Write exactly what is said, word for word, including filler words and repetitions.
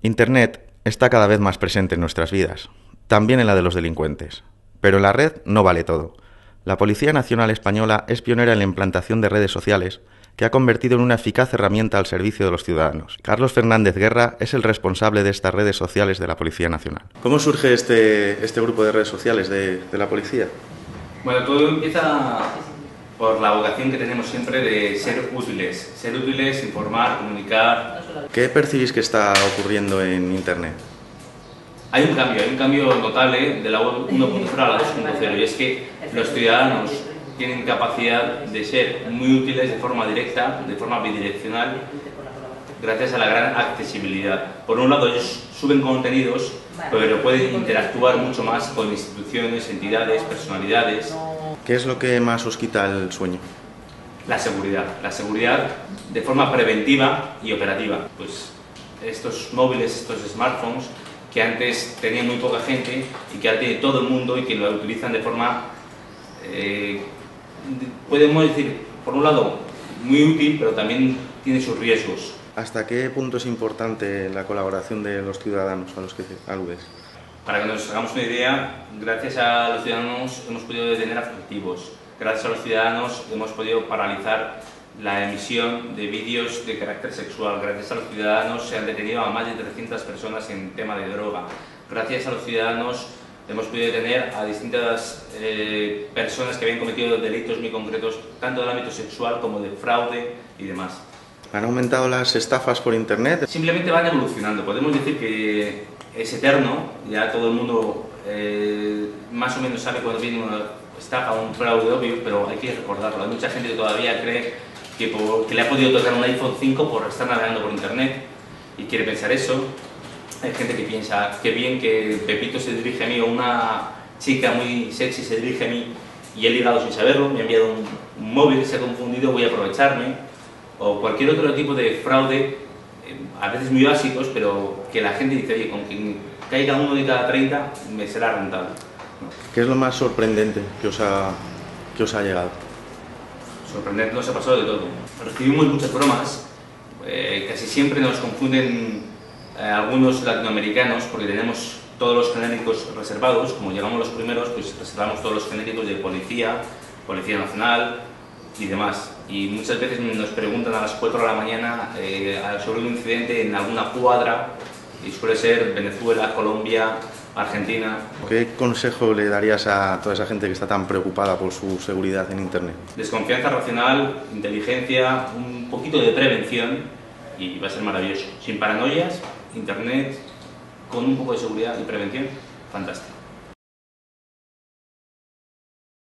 Internet está cada vez más presente en nuestras vidas, también en la de los delincuentes. Pero la red no vale todo. La Policía Nacional Española es pionera en la implantación de redes sociales, que ha convertido en una eficaz herramienta al servicio de los ciudadanos. Carlos Fernández Guerra es el responsable de estas redes sociales de la Policía Nacional. ¿Cómo surge este, este grupo de redes sociales de, de la Policía? Bueno, todo empieza por la vocación que tenemos siempre de ser útiles. Ser útiles, informar, comunicar. ¿Qué percibís que está ocurriendo en Internet? Hay un cambio, hay un cambio notable de la web uno punto cero a la dos punto cero, y es que los ciudadanos tienen capacidad de ser muy útiles de forma directa, de forma bidireccional, gracias a la gran accesibilidad. Por un lado, ellos suben contenidos, pero pueden interactuar mucho más con instituciones, entidades, personalidades. ¿Qué es lo que más os quita el sueño? La seguridad. La seguridad de forma preventiva y operativa. Pues estos móviles, estos smartphones, que antes tenían muy poca gente y que ahora tiene todo el mundo y que lo utilizan de forma, eh, podemos decir, por un lado, muy útil, pero también tiene sus riesgos. ¿Hasta qué punto es importante la colaboración de los ciudadanos a los que aludes? Para que nos hagamos una idea, gracias a los ciudadanos hemos podido detener a fugitivos. Gracias a los ciudadanos hemos podido paralizar la emisión de vídeos de carácter sexual. Gracias a los ciudadanos se han detenido a más de trescientas personas en tema de droga. Gracias a los ciudadanos hemos podido detener a distintas eh, personas que habían cometido delitos muy concretos, tanto del ámbito sexual como de fraude y demás. ¿Han aumentado las estafas por Internet? Simplemente van evolucionando. Podemos decir que es eterno, ya todo el mundo eh, más o menos sabe cuando viene una estafa o un fraude obvio, pero hay que recordarlo. Hay mucha gente que todavía cree que, por, que le ha podido tocar un iPhone cinco por estar navegando por Internet y quiere pensar eso. Hay gente que piensa que bien que Pepito se dirige a mí o una chica muy sexy se dirige a mí y he ligado sin saberlo, me ha enviado un, un móvil, se ha confundido, voy a aprovecharme, o cualquier otro tipo de fraude, eh, a veces muy básicos, pero que la gente dice, oye, con que caiga uno de cada treinta me será rentable. ¿Qué es lo más sorprendente que os ha, que os ha llegado? Sorprendente, nos ha pasado de todo. Recibimos muchas bromas, eh, casi siempre nos confunden eh, algunos latinoamericanos porque tenemos todos los genéricos reservados. Como llegamos los primeros, pues reservamos todos los genéricos de policía, Policía Nacional y demás. Y muchas veces nos preguntan a las cuatro de la mañana eh, sobre un incidente en alguna cuadra, y suele ser Venezuela, Colombia, Argentina. ¿Qué consejo le darías a toda esa gente que está tan preocupada por su seguridad en Internet? Desconfianza racional, inteligencia, un poquito de prevención y va a ser maravilloso. Sin paranoias, Internet con un poco de seguridad y prevención, fantástico.